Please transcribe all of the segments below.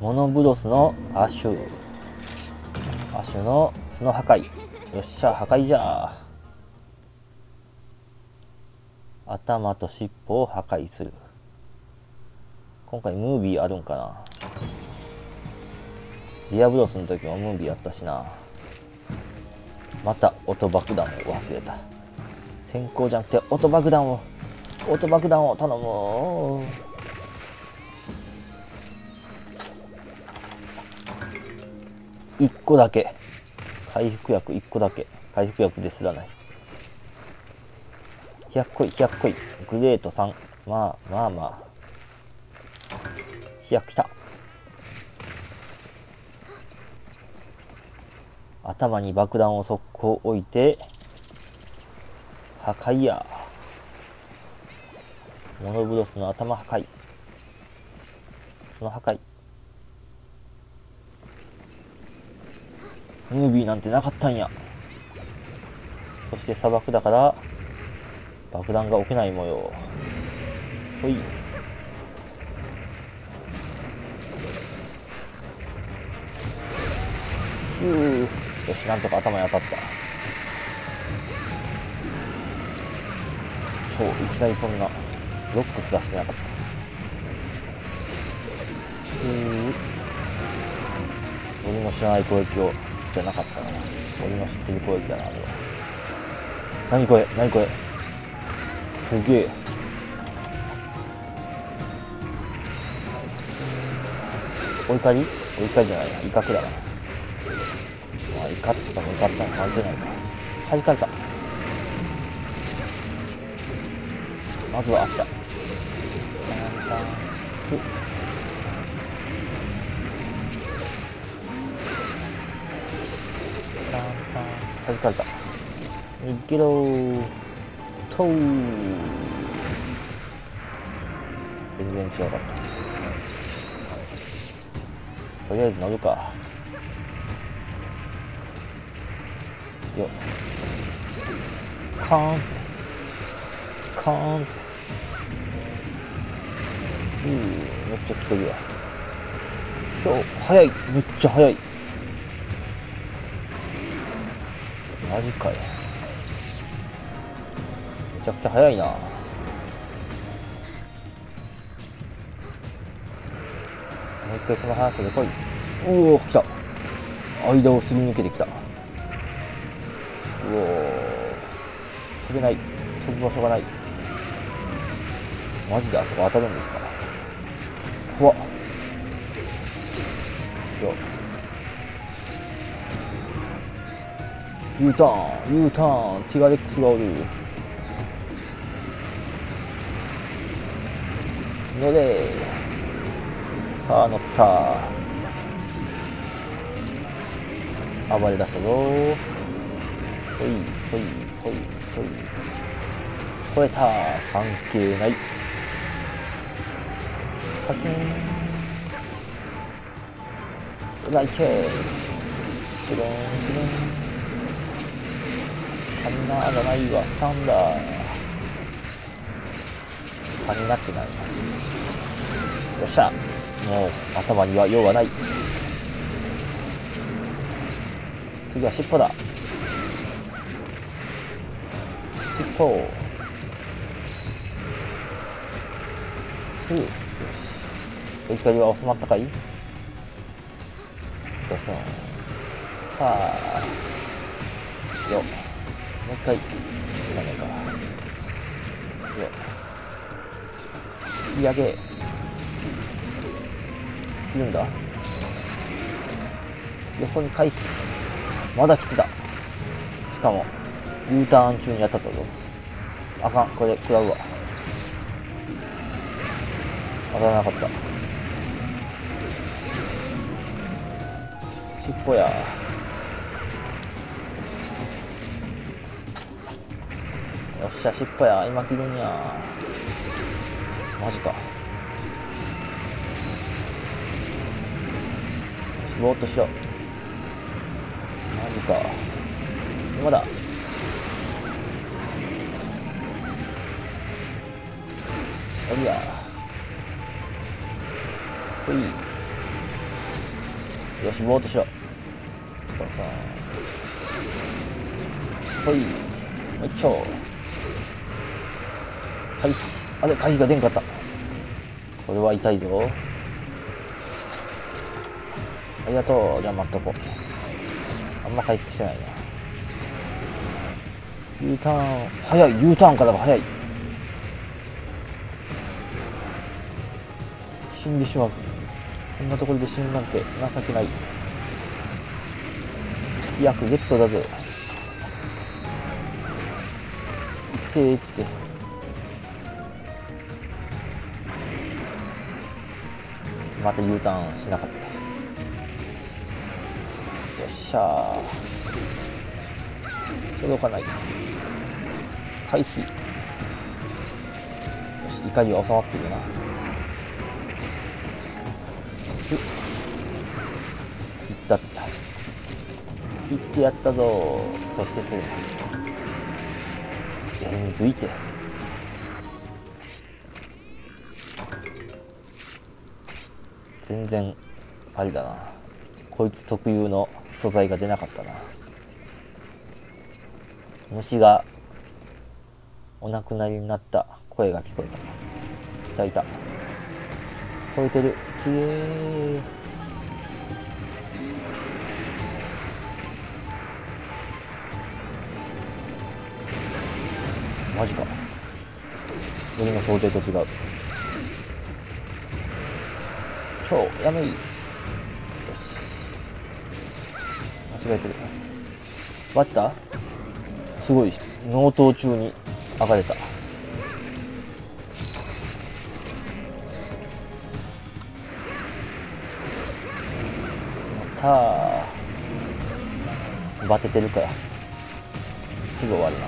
モノブロスの亜種の角破壊。よっしゃ破壊じゃ。頭と尻尾を破壊する。今回ムービーあるんかな。ディアブロスの時もムービーあったしな。また音爆弾を忘れた。先行じゃなくて音爆弾を頼む。1個だけ回復薬、1個だけ回復薬ですらない。100個いグレート3。まあ100きた。頭に爆弾を速攻置いて破壊や。モノブロスの頭破壊、角破壊。ムービーなんてなかったんや。そして砂漠だから爆弾が起きない模様。ほい。よし、なんとか頭に当たった。いきなりそんなロックすらしてなかった。俺の知らない攻撃をじゃなかったな。俺の知ってる攻撃だな。あれは何これすげえ。お怒りじゃないな、威嚇だな。怒ったの関係ないか。弾かれた。まずは足だ。弾かれた。逃げろーとー。全然違かった。とりあえず乗るか。よっ、カーンってめっちゃ来てるわ。速い、めっちゃ速い。マジかよ。めちゃくちゃ速いな。もう一回その速さで来い。おお、来た。間をすり抜けてきた。飛べない。飛ぶ場所がない。マジであそこ当たるんですか。怖っ。U ターン、ティガレックスがおる。乗れ。さあ乗った。暴れ出したぞ。ほい。超えた。関係ない。カキン。ライケー。クロン。カミナーじゃないわ、スタンダー。カミナってないな。よっしゃ。もう頭には用はない。次は尻尾だ。尻尾。すぐ。よし。お怒りは収まったかい。ドスン。よっ。もう一回。ダメか。よっ。切り上げ。切るんだ。横に回避。まだ来てた。しかも U ターン中に当たったぞ。あかん、これ食らうわ。当たらなかった。尻尾や。よっしゃ、尻尾や。今切るんや。マジか。ぼーっとしろ。マジか。今だ。おりゃ。ほい。 よし、ぼーっとしろ。そうそう。ほい。もう一丁。回避。あれ、回避が出んかった。これは痛いぞ。ありがとう。じゃあ待っとこう。あんま回復してないな。U ターン。早い。U ターンからが早い。死んでしまう。こんなところで死ぬなんて情けない。飛躍ゲットだぜ。いっていって。また U ターンしなかった。よっしゃー。届かない。回避。よし、怒りは収まっているな。すっ。いったった。いってやったぞ。そしてそれ。円づいて。全然ありだな。こいつ特有の素材が出なかったな。虫がお亡くなりになった声が聞こえた。いたいた。聞こえてる。きれい。マジか。俺の想定と違う。超やめい。よし、間違えてる。バチた。すごい納刀中に上がれた。やったー。バテてるからすぐ終わるな。はい、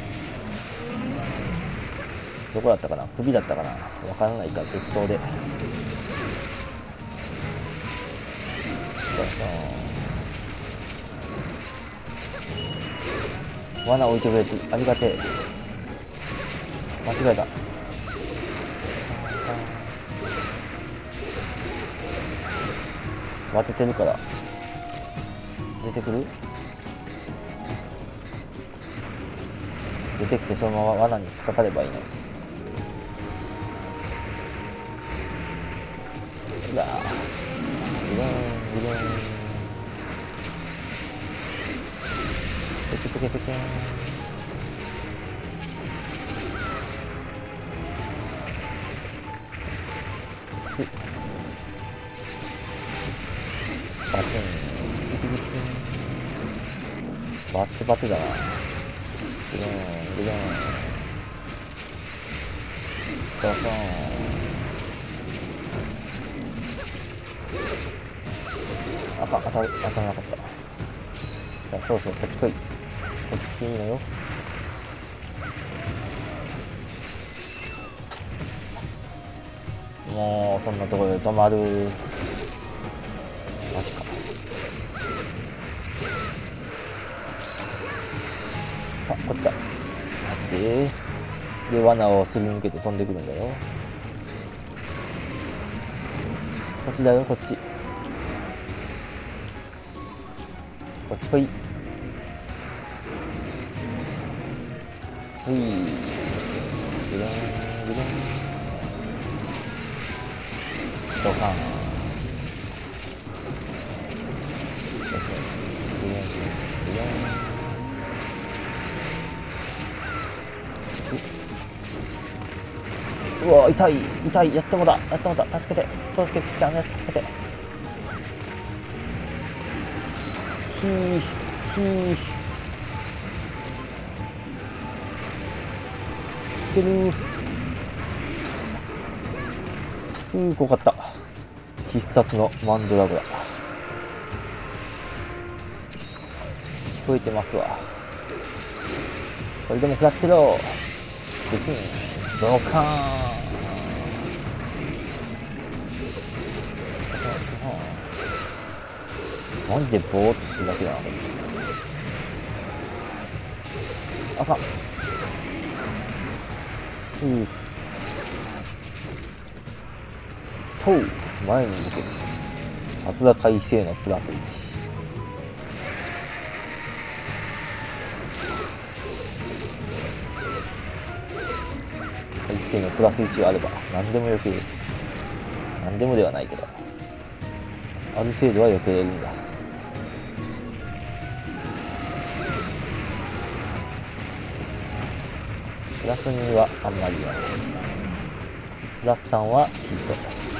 どこだったかな。首だったかな。わからないから適当で。罠置いてくれてありがてえ。間違えた。当ててるから出てくる。出てきてそのまま罠に引っかかればいいの。うわー、グレングレン。ペケペケペケン。すっ。バチン。バツバツだな。グレングレン。ドソン。当たらなかった。じゃあそうそう、こっち来い。こっち来ていいのよ。もうそんなところで止まる。マジか。さあこっちだ。マジで罠をすり抜けて飛んでくるんだよ。こっちだよ、こっち。こっち来い。ほい。グレングレン。ドカン。グレングレン。うわ、痛い痛い。やってもだ、やってもだ。助けて、助けて、助けて。ひーひー来てるー。怖かった。必殺のマンドラゴラ増えてますわ。これでも食らってろ。ブシンドカーン。マジでボーっとしてるだけだな、こいつ。あかん。とう前に向ける。 さすが回性のプラス1。回性のプラス1があれば何でもよけれる。何でもではないけどある程度はよけれるんだ。プラス2はあんまりない。プラス3はシート。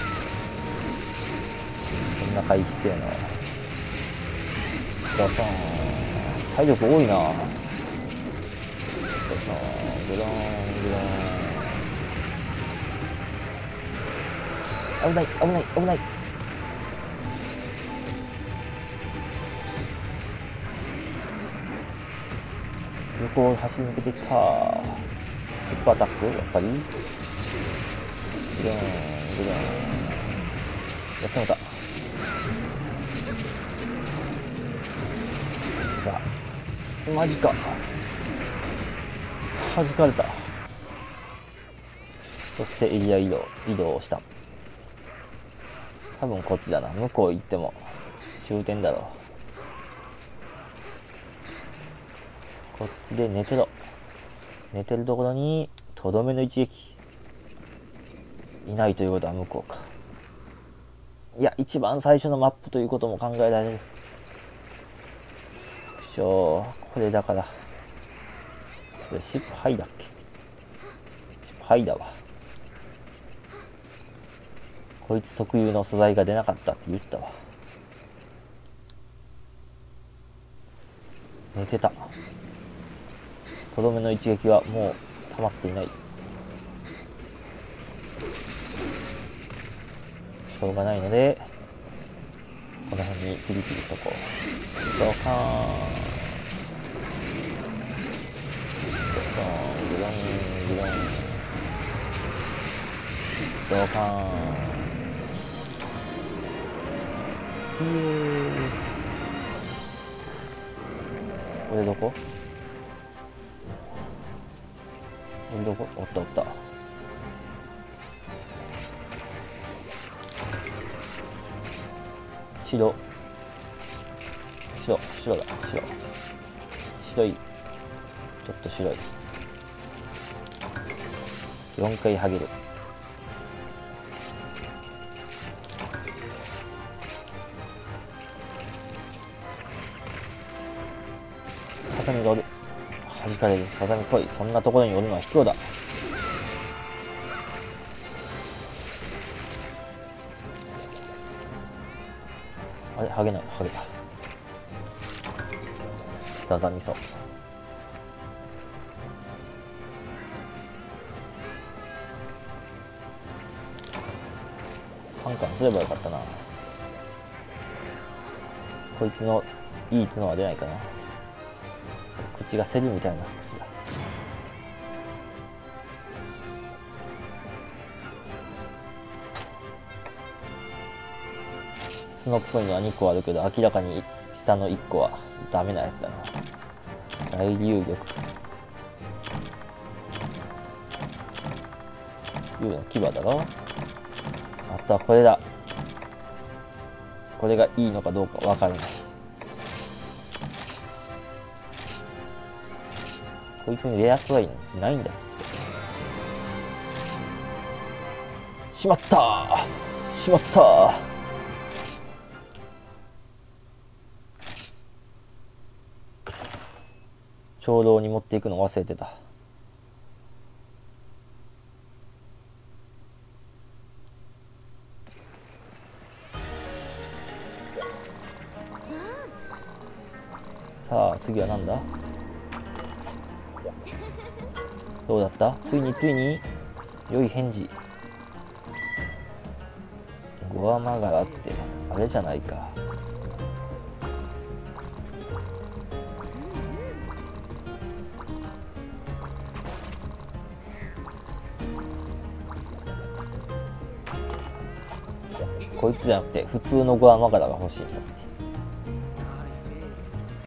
こんな回避性能。プラス3体力多いな。プラス3グローングローン。危ない危ない危ない。横を走り抜けていった。シップアタックやっぱりグローングローンやってもた。マジか。弾かれた。そしてエリア移動をした。多分こっちだな。向こう行っても終点だろう。こっちで寝てろ。寝てるところにとどめの一撃。いないということは向こうか。いや、一番最初のマップということも考えられる。これだから。これシップハイだっけ。シップハイだわ。こいつ特有の素材が出なかったって言ったわ。寝てた。とどめの一撃はもう溜まっていない。しょうがないのでこの辺にピリピリしとこう。ドカーンドカーングロングロンドカーン。イエーイ。これどこ？どこ？おったおった。白だ。白い。ちょっと白い。4回ハゲる。ササミがおる。弾かれる。ササミ来い。そんなところにおるのは卑怯だ。あれ、ハゲない。ハゲた。ササミソ。カンカンすればよかったな。こいつのいい角は出ないかな。口がセリみたいな口だ。角っぽいのは2個あるけど明らかに下の1個はダメなやつだな。大竜玉。竜の牙だろ。あとはこれだ。これがいいのかどうか分からない。こいつにレア素材ないんだって。しまったー。しまったー。長老に持っていくの忘れてた。さあ次は何だ。どうだった。ついに良い返事。ゴアマガラってあれじゃないか。こいつじゃなくて普通のゴアマガラが欲しいんだって。